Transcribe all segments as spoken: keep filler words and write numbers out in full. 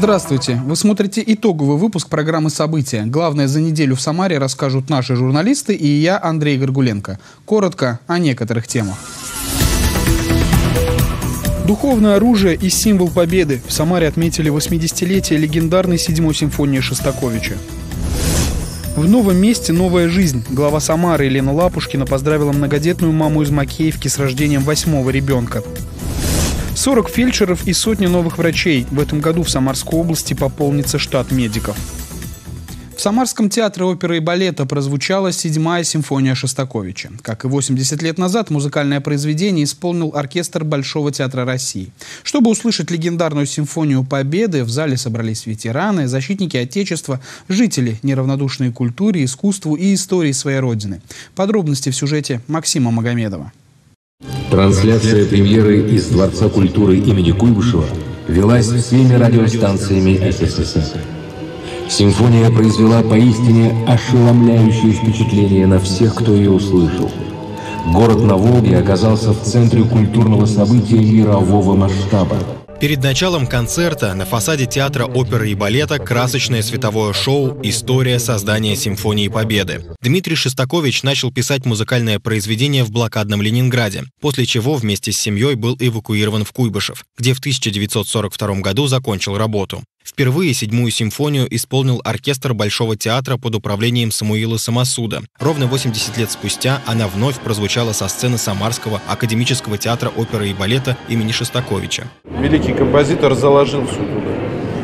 Здравствуйте! Вы смотрите итоговый выпуск программы «События». Главное за неделю в Самаре расскажут наши журналисты и я, Андрей Горгуленко. Коротко о некоторых темах. Духовное оружие и символ победы. В Самаре отметили восьмидесятилетие легендарной седьмой симфонии Шостаковича. В новом месте новая жизнь. Глава Самары Елена Лапушкина поздравила многодетную маму из Макеевки с рождением восьмого ребенка. сорок фельдшеров и сотни новых врачей. В этом году в Самарской области пополнится штат медиков. В Самарском театре оперы и балета прозвучала седьмая симфония Шостаковича. Как и восемьдесят лет назад, музыкальное произведение исполнил оркестр Большого театра России. Чтобы услышать легендарную симфонию Победы, в зале собрались ветераны, защитники Отечества, жители, неравнодушные культуре, искусству и истории своей родины. Подробности в сюжете Максима Магомедова. Трансляция премьеры из Дворца культуры имени Куйбышева велась всеми радиостанциями СССР. Симфония произвела поистине ошеломляющее впечатление на всех, кто ее услышал. Город на Волге оказался в центре культурного события мирового масштаба. Перед началом концерта на фасаде театра оперы и балета красочное световое шоу «История создания симфонии Победы». Дмитрий Шостакович начал писать музыкальное произведение в блокадном Ленинграде, после чего вместе с семьей был эвакуирован в Куйбышев, где в тысяча девятьсот сорок втором году закончил работу. Впервые седьмую симфонию исполнил оркестр Большого театра под управлением Самуила Самосуда. Ровно восемьдесят лет спустя она вновь прозвучала со сцены Самарского академического театра оперы и балета имени Шостаковича. Великий композитор заложил все туда.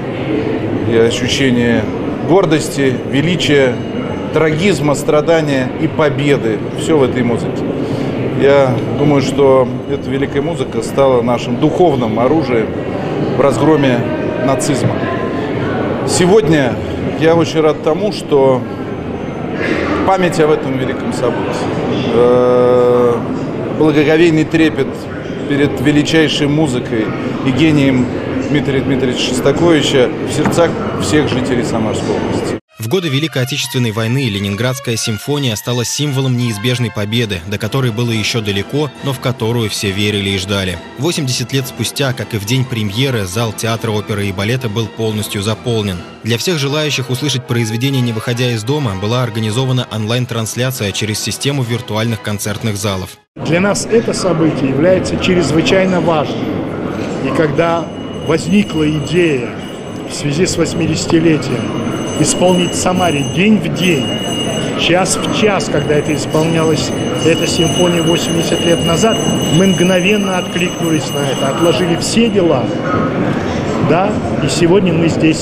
И ощущение гордости, величия, трагизма, страдания и победы. Все в этой музыке. Я думаю, что эта великая музыка стала нашим духовным оружием в разгроме нацизма. Сегодня я очень рад тому, что память об этом великом событии, э, благоговейный трепет перед величайшей музыкой и гением Дмитрия Дмитриевича Шостаковича в сердцах всех жителей Самарской области. В годы Великой Отечественной войны Ленинградская симфония стала символом неизбежной победы, до которой было еще далеко, но в которую все верили и ждали. восемьдесят лет спустя, как и в день премьеры, зал театра оперы и балета был полностью заполнен. Для всех желающих услышать произведение, не выходя из дома, была организована онлайн-трансляция через систему виртуальных концертных залов. Для нас это событие является чрезвычайно важным. И когда возникла идея в связи с восьмидесятилетием исполнить в Самаре день в день, час в час, когда это исполнялось, эта симфония восемьдесят лет назад, мы мгновенно откликнулись на это, отложили все дела, да, и сегодня мы здесь,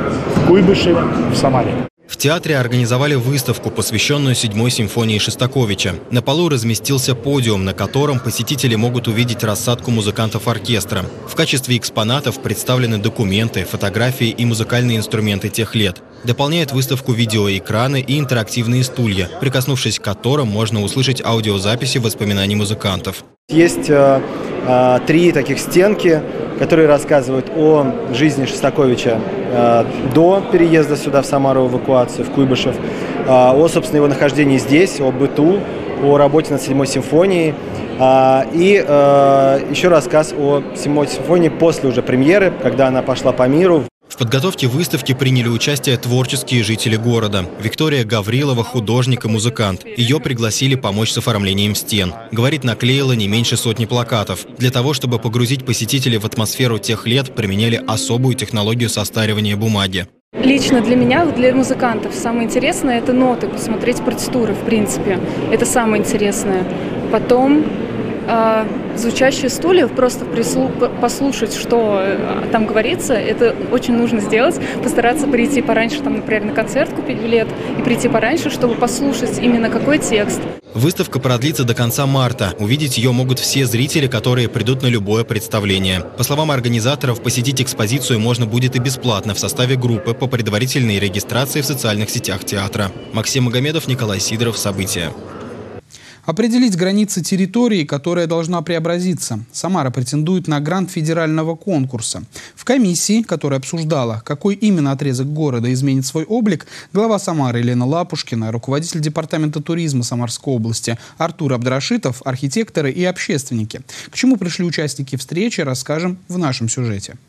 в Куйбышеве, в Самаре. В театре организовали выставку, посвященную седьмой симфонии Шостаковича. На полу разместился подиум, на котором посетители могут увидеть рассадку музыкантов оркестра. В качестве экспонатов представлены документы, фотографии и музыкальные инструменты тех лет. Дополняют выставку видеоэкраны и интерактивные стулья, прикоснувшись к которым можно услышать аудиозаписи воспоминаний музыкантов. Есть э, э, три таких стенки, которые рассказывают о жизни Шостаковича э, до переезда сюда в Самару, эвакуацию в Куйбышев, э, о, собственно, его нахождении здесь, о быту, о работе над седьмой симфонией э, и э, еще рассказ о седьмой симфонии после уже премьеры, когда она пошла по миру. В подготовке выставки приняли участие творческие жители города. Виктория Гаврилова – художник и музыкант. Ее пригласили помочь с оформлением стен. Говорит, наклеила не меньше сотни плакатов. Для того, чтобы погрузить посетителей в атмосферу тех лет, применяли особую технологию состаривания бумаги. Лично для меня, для музыкантов, самое интересное – это ноты, посмотреть партитуры, в принципе. Это самое интересное. Потом э, звучащие стулья, просто прислу, послушать, что там говорится, это очень нужно сделать. Постараться прийти пораньше, там, например, на концерт купить билет и прийти пораньше, чтобы послушать именно какой текст. Выставка продлится до конца марта. Увидеть ее могут все зрители, которые придут на любое представление. По словам организаторов, посетить экспозицию можно будет и бесплатно в составе группы по предварительной регистрации в социальных сетях театра. Максим Магомедов, Николай Сидоров. События. Определить границы территории, которая должна преобразиться. Самара претендует на грант федерального конкурса. В комиссии, которая обсуждала, какой именно отрезок города изменит свой облик, глава Самары Елена Лапушкина, руководитель департамента туризма Самарской области Артур Абдрашитов, архитекторы и общественники. К чему пришли участники встречи, расскажем в нашем сюжете.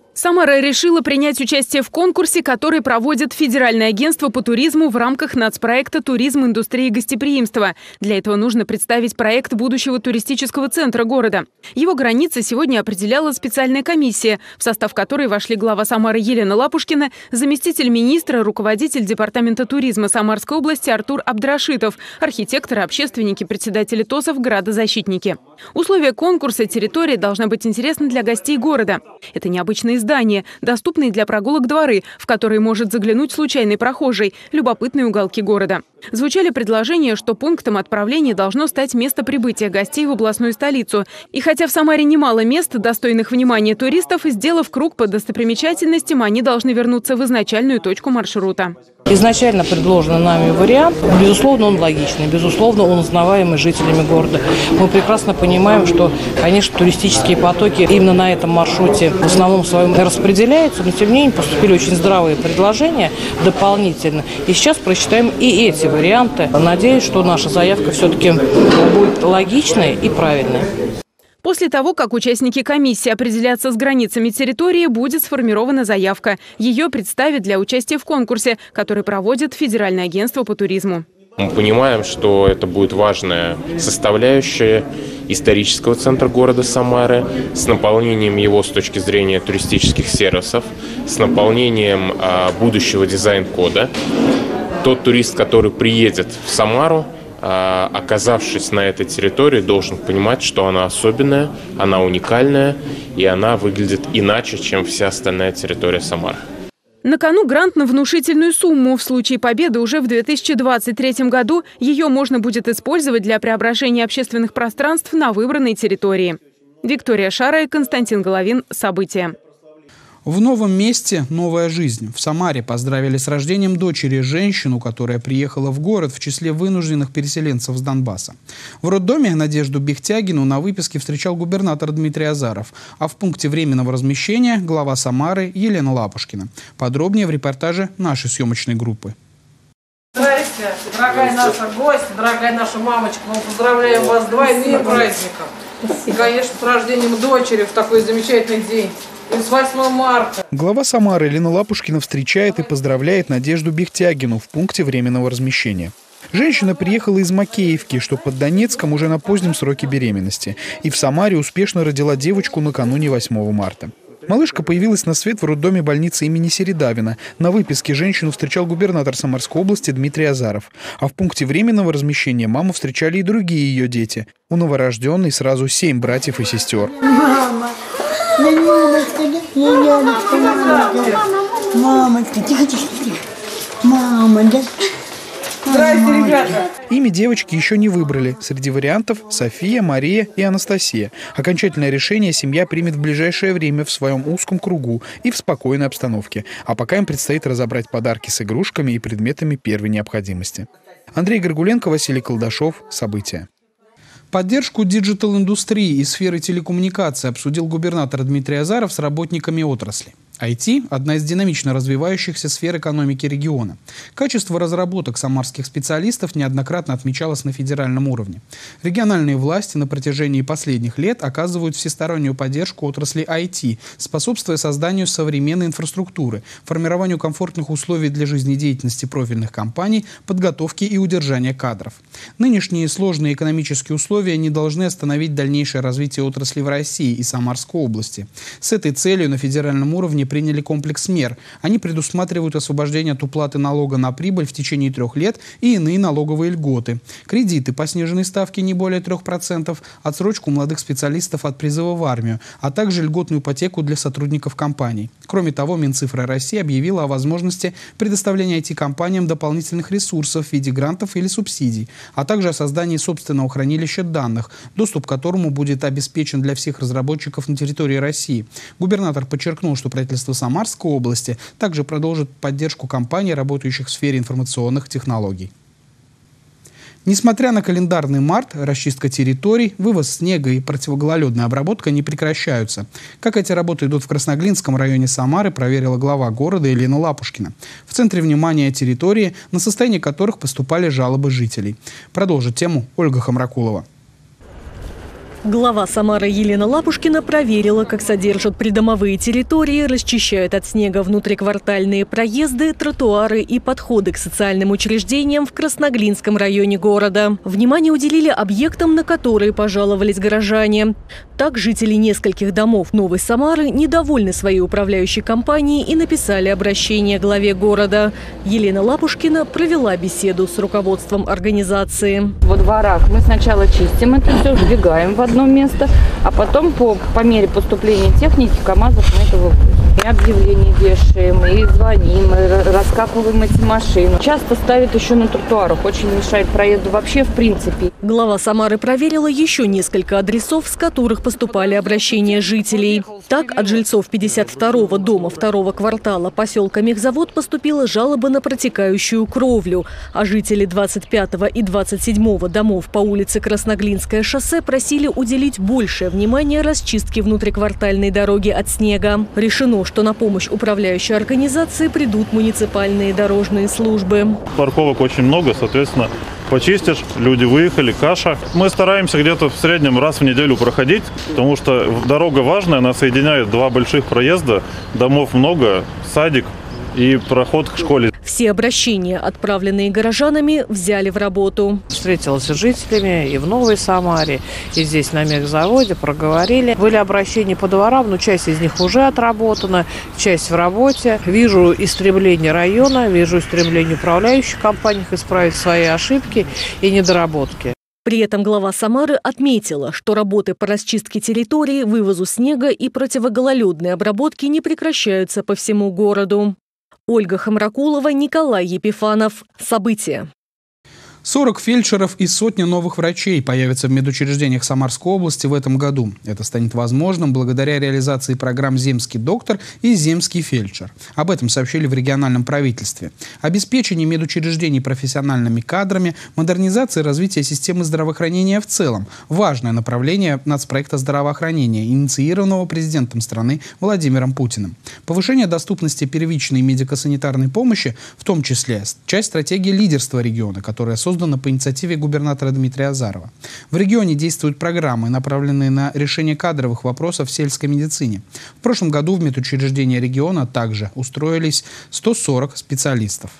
Самара решила принять участие в конкурсе, который проводит Федеральное агентство по туризму в рамках нацпроекта «Туризм, индустрия и гостеприимство». Для этого нужно представить проект будущего туристического центра города. Его границы сегодня определяла специальная комиссия, в состав которой вошли глава Самары Елена Лапушкина, заместитель министра, руководитель департамента туризма Самарской области Артур Абдрашитов, архитекторы, общественники, председатели ТОСов, градозащитники. Условия конкурса: территория должна быть интересна для гостей города. Это необычные здания. Здания, доступные для прогулок дворы, в которые может заглянуть случайный прохожий, любопытные уголки города. Звучали предложения, что пунктом отправления должно стать место прибытия гостей в областную столицу. И хотя в Самаре немало мест, достойных внимания туристов, сделав круг по достопримечательностям, они должны вернуться в изначальную точку маршрута. Изначально предложенный нами вариант, безусловно, он логичный, безусловно, он узнаваемый жителями города. Мы прекрасно понимаем, что, конечно, туристические потоки именно на этом маршруте в основном своем распределяются, но тем не менее поступили очень здравые предложения дополнительно. И сейчас просчитаем и эти варианты. Надеюсь, что наша заявка все-таки будет логичной и правильной. После того, как участники комиссии определятся с границами территории, будет сформирована заявка. Ее представят для участия в конкурсе, который проводит Федеральное агентство по туризму. Мы понимаем, что это будет важная составляющая исторического центра города Самары, с наполнением его с точки зрения туристических сервисов, с наполнением а, будущего дизайн-кода. Тот турист, который приедет в Самару, оказавшись на этой территории, должен понимать, что она особенная, она уникальная, и она выглядит иначе, чем вся остальная территория Самары. На кону грант на внушительную сумму. В случае победы уже в две тысячи двадцать третьем году ее можно будет использовать для преображения общественных пространств на выбранной территории. Виктория Шара, Константин Головин. События. В новом месте новая жизнь. В Самаре поздравили с рождением дочери женщину, которая приехала в город в числе вынужденных переселенцев с Донбасса. В роддоме Надежду Бехтягину на выписке встречал губернатор Дмитрий Азаров, а в пункте временного размещения глава Самары Елена Лапушкина. Подробнее в репортаже нашей съемочной группы. Здрасте, дорогая наша гостья, дорогая наша мамочка, мы поздравляем вас с двойным праздником. И, конечно, с рождением дочери в такой замечательный день. И с восьмого марта. Глава Самары Елена Лапушкина встречает и поздравляет Надежду Бехтягину в пункте временного размещения. Женщина приехала из Макеевки, что под Донецком, уже на позднем сроке беременности. И в Самаре успешно родила девочку накануне восьмого марта. Малышка появилась на свет в роддоме больницы имени Середавина. На выписке женщину встречал губернатор Самарской области Дмитрий Азаров. А в пункте временного размещения маму встречали и другие ее дети. У новорожденной сразу семь братьев и сестер. Мама, мамочка, мамочка, мамочка, мамочка, тихо, тихо, тихо. Мама, да? Здрасте, ребята! Имя девочки еще не выбрали. Среди вариантов София, Мария и Анастасия. Окончательное решение семья примет в ближайшее время в своем узком кругу и в спокойной обстановке. А пока им предстоит разобрать подарки с игрушками и предметами первой необходимости. Андрей Горгуленко, Василий Колдашов. События. Поддержку диджитал-индустрии и сферы телекоммуникации обсудил губернатор Дмитрий Азаров с работниками отрасли. ай ти – одна из динамично развивающихся сфер экономики региона. Качество разработок самарских специалистов неоднократно отмечалось на федеральном уровне. Региональные власти на протяжении последних лет оказывают всестороннюю поддержку отрасли ай ти, способствуя созданию современной инфраструктуры, формированию комфортных условий для жизнедеятельности профильных компаний, подготовки и удержания кадров. Нынешние сложные экономические условия не должны остановить дальнейшее развитие отрасли в России и Самарской области. С этой целью на федеральном уровне приняли комплекс мер. Они предусматривают освобождение от уплаты налога на прибыль в течение трех лет и иные налоговые льготы, кредиты по сниженной ставке не более трех процентов, отсрочку молодых специалистов от призыва в армию, а также льготную ипотеку для сотрудников компаний. Кроме того, Минцифра России объявила о возможности предоставления ай ти-компаниям дополнительных ресурсов в виде грантов или субсидий, а также о создании собственного хранилища данных, доступ к которому будет обеспечен для всех разработчиков на территории России. Губернатор подчеркнул, что правительство Самарской области также продолжит поддержку компаний, работающих в сфере информационных технологий. Несмотря на календарный март, расчистка территорий, вывоз снега и противогололедная обработка не прекращаются. Как эти работы идут в Красноглинском районе Самары, проверила глава города Елена Лапушкина. В центре внимания территории, на состояние которых поступали жалобы жителей. Продолжит тему Ольга Хамракулова. Глава Самары Елена Лапушкина проверила, как содержат придомовые территории, расчищают от снега внутриквартальные проезды, тротуары и подходы к социальным учреждениям в Красноглинском районе города. Внимание уделили объектам, на которые пожаловались горожане. Так, жители нескольких домов Новой Самары недовольны своей управляющей компанией и написали обращение главе города. Елена Лапушкина провела беседу с руководством организации. Во дворах мы сначала чистим это все, сдвигаем в одно место, а потом по, по мере поступления техники КАМАЗов мы это вывозим. И объявления вешаем, и звоним, и раскапываем эти машины. Часто ставят еще на тротуарах, очень мешает проезду вообще в принципе. Глава Самары проверила еще несколько адресов, с которых поступали обращения жителей. Так, от жильцов пятьдесят второго дома второго квартала поселка Мехзавод поступила жалоба на протекающую кровлю, а жители двадцать пятого и двадцать седьмого домов по улице Красноглинское шоссе просили уделить большее внимание расчистке внутриквартальной дороги от снега. Решено, что на помощь управляющей организации придут муниципальные дорожные службы. Парковок очень много, соответственно, почистишь, люди выехали, каша. Мы стараемся где-то в среднем раз в неделю проходить, потому что дорога важная, она соединяет два больших проезда, домов много, садик и проход к школе. Все обращения, отправленные горожанами, взяли в работу. Встретилась с жителями и в Новой Самаре, и здесь на мехзаводе, проговорили. Были обращения по дворам, но часть из них уже отработана, часть в работе. Вижу истребление района, вижу стремление управляющих компаний исправить свои ошибки и недоработки. При этом глава Самары отметила, что работы по расчистке территории, вывозу снега и противогололедной обработке не прекращаются по всему городу. Ольга Хамракулова, Николай Епифанов. События. сорок фельдшеров и сотни новых врачей появятся в медучреждениях Самарской области в этом году. Это станет возможным благодаря реализации программ «Земский доктор» и «Земский фельдшер». Об этом сообщили в региональном правительстве. Обеспечение медучреждений профессиональными кадрами, модернизация и развитие системы здравоохранения в целом – важное направление нацпроекта здравоохранения, инициированного президентом страны Владимиром Путиным. Повышение доступности первичной медико-санитарной помощи, в том числе часть стратегии лидерства региона, которая создана по инициативе губернатора Дмитрия Азарова. В регионе действуют программы, направленные на решение кадровых вопросов в сельской медицине. В прошлом году в медучреждения региона также устроились сто сорок специалистов.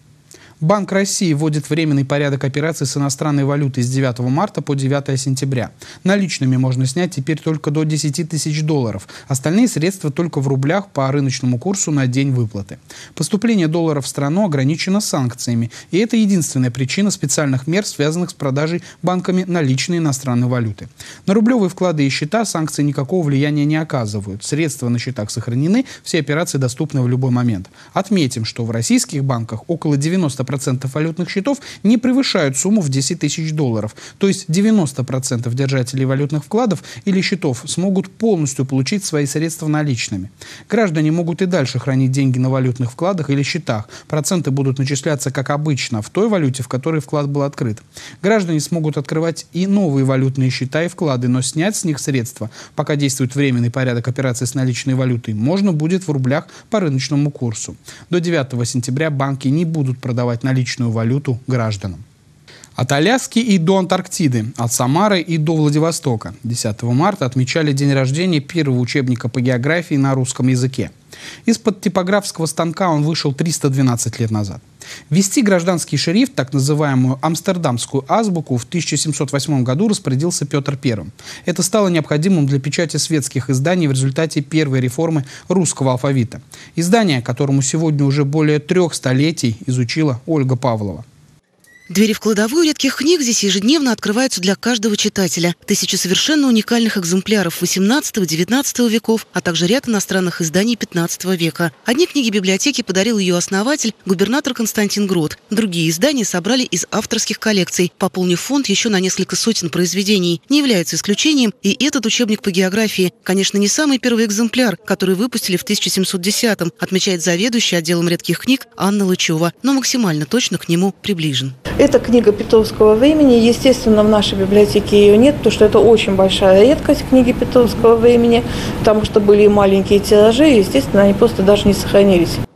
Банк России вводит временный порядок операций с иностранной валютой с девятого марта по девятое сентября. Наличными можно снять теперь только до десяти тысяч долларов. Остальные средства только в рублях по рыночному курсу на день выплаты. Поступление долларов в страну ограничено санкциями. И это единственная причина специальных мер, связанных с продажей банками наличной иностранной валюты. На рублевые вклады и счета санкции никакого влияния не оказывают. Средства на счетах сохранены, все операции доступны в любой момент. Отметим, что в российских банках около девяноста процентов валютных счетов не превышают сумму в десять тысяч долларов. То есть девяносто процентов держателей валютных вкладов или счетов смогут полностью получить свои средства наличными. Граждане могут и дальше хранить деньги на валютных вкладах или счетах. Проценты будут начисляться, как обычно, в той валюте, в которой вклад был открыт. Граждане смогут открывать и новые валютные счета и вклады, но снять с них средства, пока действует временный порядок операций с наличной валютой, можно будет в рублях по рыночному курсу. До девятого сентября банки не будут продавать наличную валюту гражданам. От Аляски и до Антарктиды, от Самары и до Владивостока. десятого марта отмечали день рождения первого учебника по географии на русском языке. Из-под типографского станка он вышел триста двенадцать лет назад. Ввести гражданский шрифт, так называемую амстердамскую азбуку, в тысяча семьсот восьмом году распорядился Петр Первый. Это стало необходимым для печати светских изданий в результате первой реформы русского алфавита. Издание, которому сегодня уже более трех столетий, изучила Ольга Павлова. Двери в кладовую редких книг здесь ежедневно открываются для каждого читателя. Тысячи совершенно уникальных экземпляров восемнадцатого-девятнадцатого веков, а также ряд иностранных изданий пятнадцатого века. Одни книги библиотеки подарил ее основатель, губернатор Константин Грот. Другие издания собрали из авторских коллекций, пополнив фонд еще на несколько сотен произведений. Не является исключением и этот учебник по географии. Конечно, не самый первый экземпляр, который выпустили в тысяча семьсот десятом, отмечает заведующая отделом редких книг Анна Лычева, но максимально точно к нему приближен. Это книга Петровского времени. Естественно, в нашей библиотеке ее нет, потому что это очень большая редкость книги Петровского времени, потому что были и маленькие тиражи, и, естественно, они просто даже не сохранились.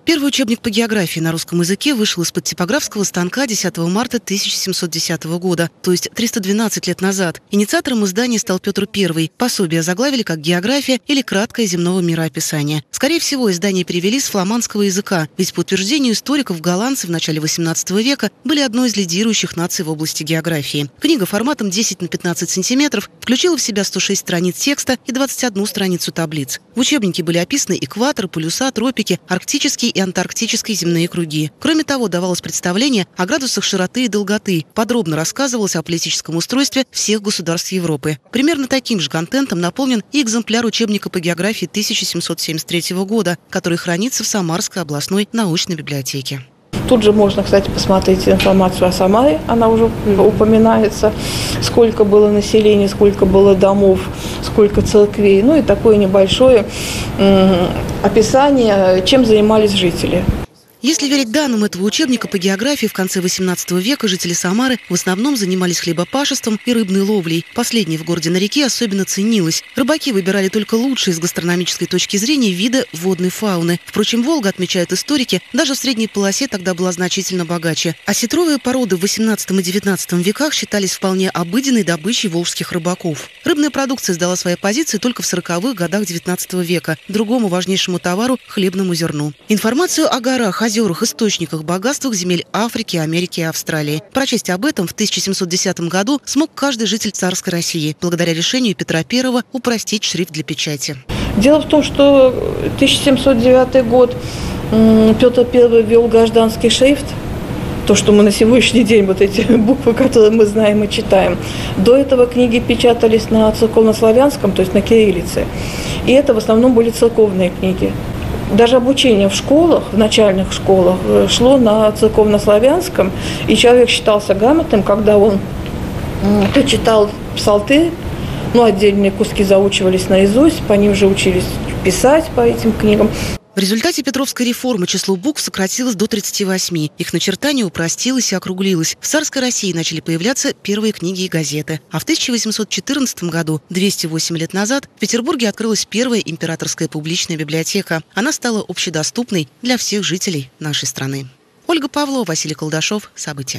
Первый учебник по географии на русском языке вышел из-под типографского станка десятого марта тысяча семьсот десятого года, то есть триста двенадцать лет назад. Инициатором издания стал Петр Первый. Пособие озаглавили как «География» или «Краткое земного мироописание». Скорее всего, издание перевели с фламандского языка, ведь по утверждению историков голландцы в начале восемнадцатого века были одной из лидирующих наций в области географии. Книга форматом десять на пятнадцать сантиметров включила в себя сто шесть страниц текста и двадцать одну страницу таблиц. В учебнике были описаны экватор, полюса, тропики, арктические и антарктические земные круги. Кроме того, давалось представление о градусах широты и долготы. Подробно рассказывалось о политическом устройстве всех государств Европы. Примерно таким же контентом наполнен и экземпляр учебника по географии тысяча семьсот семьдесят третьего года, который хранится в Самарской областной научной библиотеке. Тут же можно, кстати, посмотреть информацию о Самаре, она уже упоминается, сколько было населения, сколько было домов, сколько церквей, ну и такое небольшое м- описание, чем занимались жители. Если верить данным этого учебника по географии, в конце восемнадцатого века жители Самары в основном занимались хлебопашеством и рыбной ловлей. Последнее в городе на реке особенно ценилось. Рыбаки выбирали только лучшие с гастрономической точки зрения виды водной фауны. Впрочем, Волга, отмечают историки, даже в средней полосе тогда была значительно богаче. Осетровые породы в восемнадцатом и девятнадцатом веках считались вполне обыденной добычей волжских рыбаков. Рыбная продукция сдала свои позиции только в сороковых годах девятнадцатого века, другому важнейшему товару – хлебному зерну. Информацию о горах, озерах, источниках, богатствах земель Африки, Америки и Австралии. Прочесть об этом в тысяча семьсот десятом году смог каждый житель царской России, благодаря решению Петра Первого упростить шрифт для печати. Дело в том, что тысяча семьсот девятый год Петр Первый ввел гражданский шрифт, то, что мы на сегодняшний день, вот эти буквы, которые мы знаем и читаем. До этого книги печатались на церковнославянском, то есть на кириллице. И это в основном были церковные книги. Даже обучение в школах, в начальных школах, шло на церковнославянском, и человек считался грамотным, когда он то читал псалтырь, ну, отдельные куски заучивались наизусть, по ним же учились писать по этим книгам. В результате Петровской реформы число букв сократилось до тридцати восьми. Их начертание упростилось и округлилось. В царской России начали появляться первые книги и газеты. А в тысяча восемьсот четырнадцатом году, двести восемь лет назад, в Петербурге открылась первая императорская публичная библиотека. Она стала общедоступной для всех жителей нашей страны. Ольга Павлова, Василий Колдашов. События.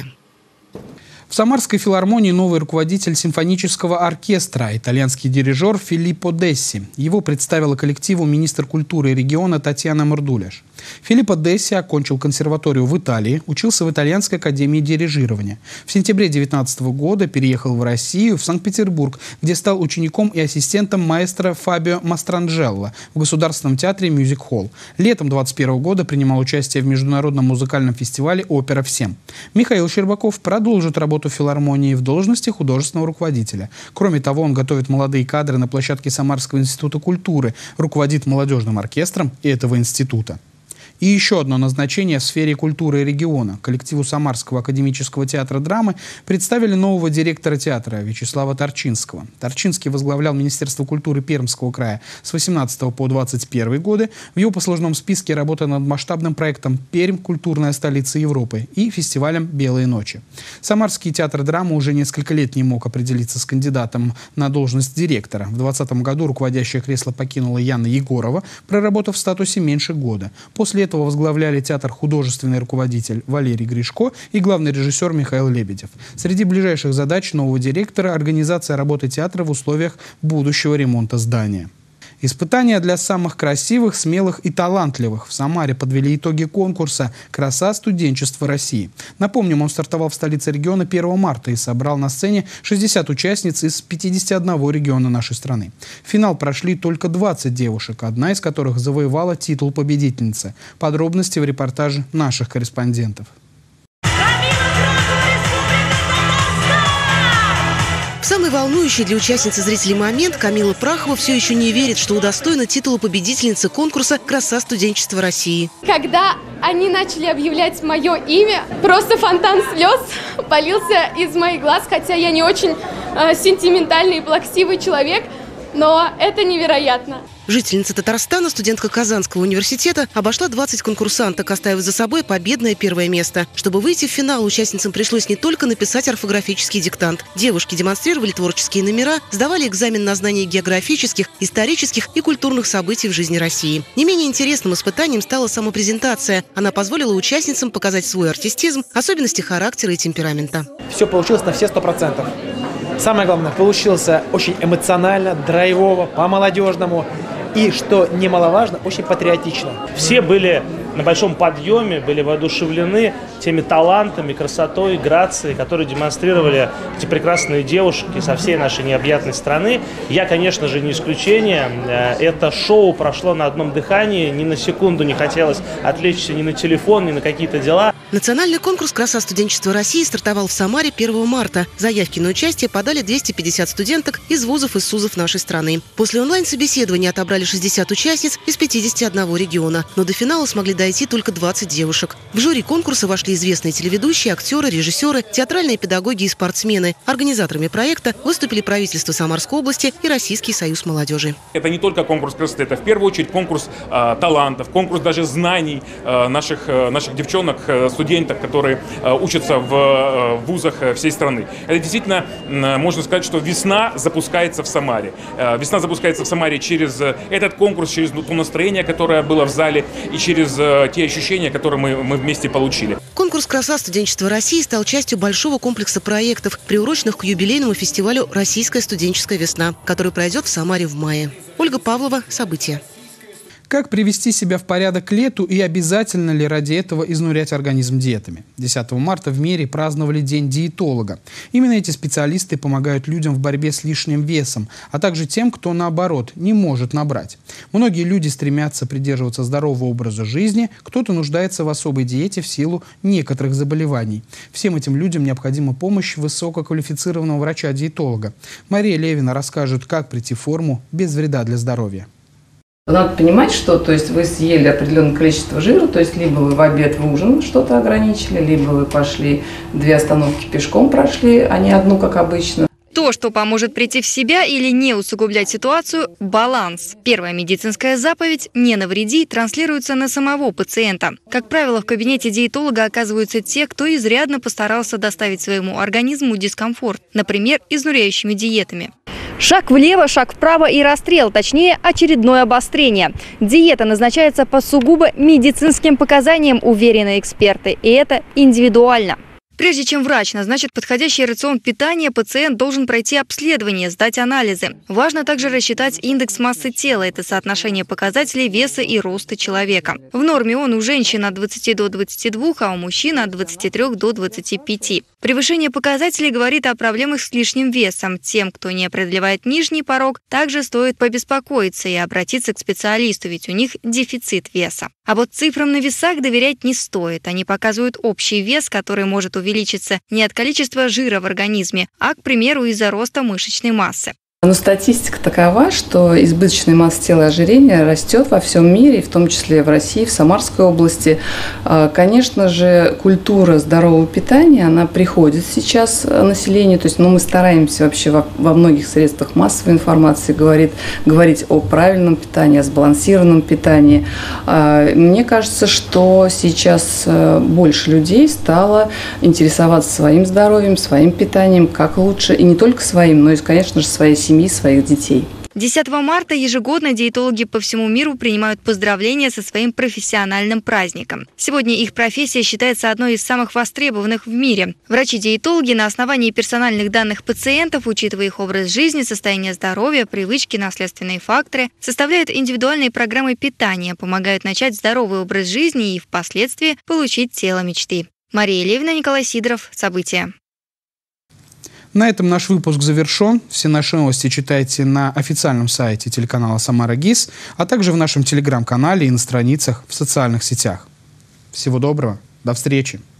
В Самарской филармонии новый руководитель симфонического оркестра, итальянский дирижер Филиппо Десси. Его представила коллективу министр культуры региона Татьяна Мордуляш. Филиппо Десси окончил консерваторию в Италии, учился в Итальянской академии дирижирования. В сентябре две тысячи девятнадцатого года переехал в Россию, в Санкт-Петербург, где стал учеником и ассистентом маэстро Фабио Мастранджелло в Государственном театре Мюзик Холл. Летом две тысячи двадцать первого года принимал участие в международном музыкальном фестивале «Опера всем». Михаил Щербаков продолжит работу в филармонии в должности художественного руководителя. Кроме того, он готовит молодые кадры на площадке Самарского института культуры, руководит молодежным оркестром этого института. И еще одно назначение в сфере культуры региона. Коллективу Самарского академического театра драмы представили нового директора театра Вячеслава Торчинского. Торчинский возглавлял Министерство культуры Пермского края с восемнадцатого по двадцать первый годы. В его послужном списке работа над масштабным проектом «Пермь. Культурная столица Европы» и фестивалем «Белые ночи». Самарский театр драмы уже несколько лет не мог определиться с кандидатом на должность директора. В двадцатом году руководящее кресло покинула Яна Егорова, проработав в статусе меньше года. После этого возглавляли театр художественный руководитель Валерий Гришко и главный режиссер Михаил Лебедев. Среди ближайших задач нового директора – организация работы театра в условиях будущего ремонта здания. Испытания для самых красивых, смелых и талантливых. В Самаре подвели итоги конкурса «Краса студенчества России». Напомним, он стартовал в столице региона первого марта и собрал на сцене шестьдесят участниц из пятидесяти одного региона нашей страны. В финал прошли только двадцать девушек, одна из которых завоевала титул победительницы. Подробности в репортаже наших корреспондентов. Самый волнующий для участницы зрителей момент Камила Прахова все еще не верит, что удостоена титула победительницы конкурса «Краса студенчества России». Когда они начали объявлять мое имя, просто фонтан слез полился из моих глаз, хотя я не очень э, сентиментальный и плаксивый человек, но это невероятно. Жительница Татарстана, студентка Казанского университета, обошла двадцать конкурсанток, оставив за собой победное первое место. Чтобы выйти в финал, участницам пришлось не только написать орфографический диктант. Девушки демонстрировали творческие номера, сдавали экзамен на знание географических, исторических и культурных событий в жизни России. Не менее интересным испытанием стала самопрезентация. Она позволила участницам показать свой артистизм, особенности характера и темперамента. Все получилось на все сто процентов. Самое главное, получился очень эмоционально, драйвово, по-молодежному. И, что немаловажно, очень патриотично. Все были на большом подъеме, были воодушевлены теми талантами, красотой, грацией, которые демонстрировали эти прекрасные девушки со всей нашей необъятной страны. Я, конечно же, не исключение. Это шоу прошло на одном дыхании. Ни на секунду не хотелось отвлечься ни на телефон, ни на какие-то дела. Национальный конкурс «Краса студенчества России» стартовал в Самаре первого марта. Заявки на участие подали двести пятьдесят студенток из вузов и СУЗов нашей страны. После онлайн-собеседования отобрали шестьдесят участниц из пятидесяти одного региона. Но до финала смогли дойти только двадцать девушек. В жюри конкурса вошли известные телеведущие, актеры, режиссеры, театральные педагоги и спортсмены. Организаторами проекта выступили правительство Самарской области и Российский союз молодежи. Это не только конкурс красоты, это в первую очередь конкурс э, талантов, конкурс даже знаний э, наших, э, наших девчонок, э, студенток, которые э, учатся в э, вузах всей страны. Это действительно, э, можно сказать, что весна запускается в Самаре. Э, весна запускается в Самаре через э, этот конкурс, через то настроение, которое было в зале, и через э, те ощущения, которые мы, мы вместе получили. Конкурс «Краса студенчества России» стал частью большого комплекса проектов, приуроченных к юбилейному фестивалю «Российская студенческая весна», который пройдет в Самаре в мае. Ольга Павлова, события. Как привести себя в порядок к лету и обязательно ли ради этого изнурять организм диетами? десятого марта в мире праздновали День диетолога. Именно эти специалисты помогают людям в борьбе с лишним весом, а также тем, кто, наоборот, не может набрать. Многие люди стремятся придерживаться здорового образа жизни, кто-то нуждается в особой диете в силу некоторых заболеваний. Всем этим людям необходима помощь высококвалифицированного врача-диетолога. Мария Левина расскажет, как прийти в форму без вреда для здоровья. Надо понимать, что то есть вы съели определенное количество жира, то есть либо вы в обед, в ужин что-то ограничили, либо вы пошли две остановки пешком прошли, а не одну, как обычно. То, что поможет прийти в себя или не усугублять ситуацию – баланс. Первая медицинская заповедь «не навреди» транслируется на самого пациента. Как правило, в кабинете диетолога оказываются те, кто изрядно постарался доставить своему организму дискомфорт, например, изнуряющими диетами. Шаг влево, шаг вправо и расстрел, точнее, очередное обострение. Диета назначается по сугубо медицинским показаниям, уверены эксперты, и это индивидуально. Прежде чем врач назначит подходящий рацион питания, пациент должен пройти обследование, сдать анализы. Важно также рассчитать индекс массы тела. Это соотношение показателей веса и роста человека. В норме он у женщин от двадцати до двадцати двух, а у мужчин от двадцати трёх до двадцати пяти. Превышение показателей говорит о проблемах с лишним весом. Тем, кто не преодолевает нижний порог, также стоит побеспокоиться и обратиться к специалисту, ведь у них дефицит веса. А вот цифрам на весах доверять не стоит. Они показывают общий вес, который может увеличиться не от количества жира в организме, а, к примеру, из-за роста мышечной массы. Но статистика такова, что избыточная масса тела и ожирение растет во всем мире, в том числе в России, в Самарской области. Конечно же, культура здорового питания, она приходит сейчас населению. То есть, ну, мы стараемся вообще во, во многих средствах массовой информации говорить, говорить о правильном питании, о сбалансированном питании. Мне кажется, что сейчас больше людей стало интересоваться своим здоровьем, своим питанием, как лучше, и не только своим, но и, конечно же, своей семьи, своих детей. десятого марта ежегодно диетологи по всему миру принимают поздравления со своим профессиональным праздником. Сегодня их профессия считается одной из самых востребованных в мире. Врачи-диетологи на основании персональных данных пациентов, учитывая их образ жизни, состояние здоровья, привычки, наследственные факторы, составляют индивидуальные программы питания, помогают начать здоровый образ жизни и впоследствии получить тело мечты. Мария Левина, Николай Сидоров. События. На этом наш выпуск завершен. Все наши новости читайте на официальном сайте телеканала «Самара ГИС», а также в нашем телеграм-канале и на страницах в социальных сетях. Всего доброго. До встречи.